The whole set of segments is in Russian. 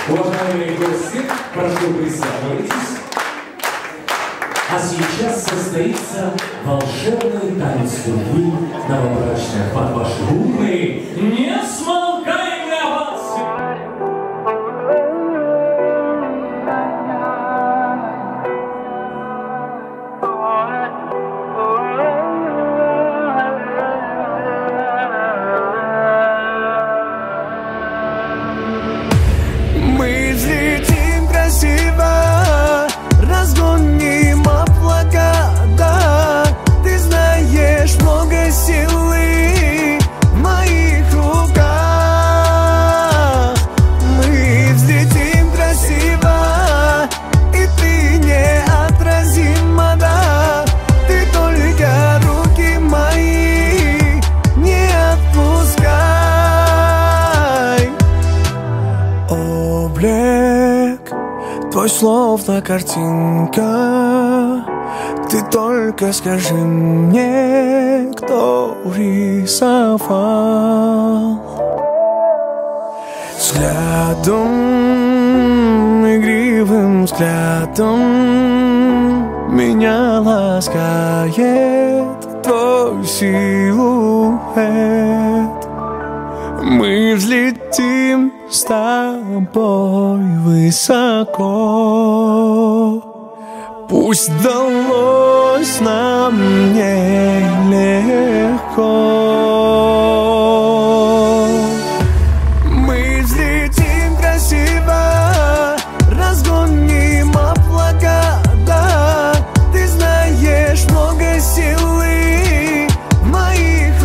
Уважаемые гости, прошу присаживайтесь. А сейчас состоится волшебный танец любви новобрачных под ваши умные, несмолкаемые овации. Мы взлетим красиво, разгоним облака, да. Ты знаешь, много силы в моих руках. Мы взлетим красиво, и ты неотразима, да. Ты только руки мои не отпускай. Облик твой словно картинка. Ты только скажи мне, кто рисовал. Взглядом, игривым взглядом меня ласкает твой силуэт. Мы взлетим с тобой высоко. Пусть далось нам нелегко. Мы взлетим красиво, разгоним облака, да. Ты знаешь, много силы в моих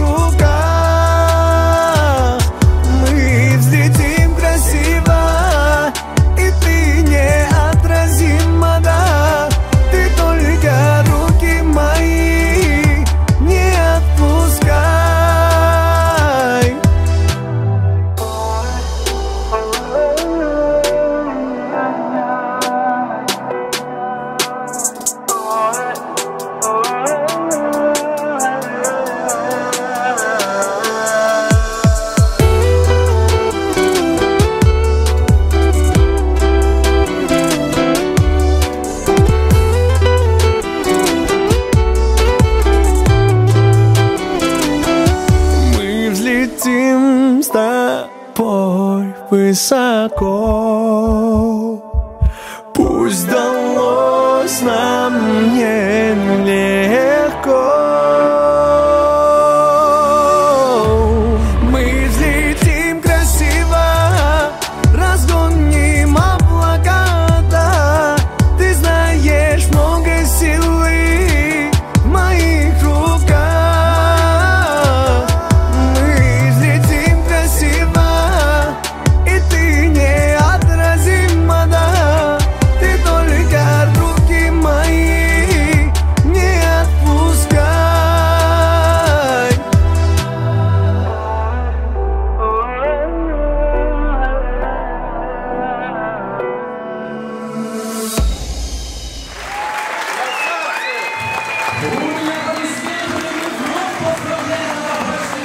руках. Мы взлетим красиво, и ты неотразима, да. Ты только руки мои не отпускай. Мы взлетим с тобой высоко. Пусть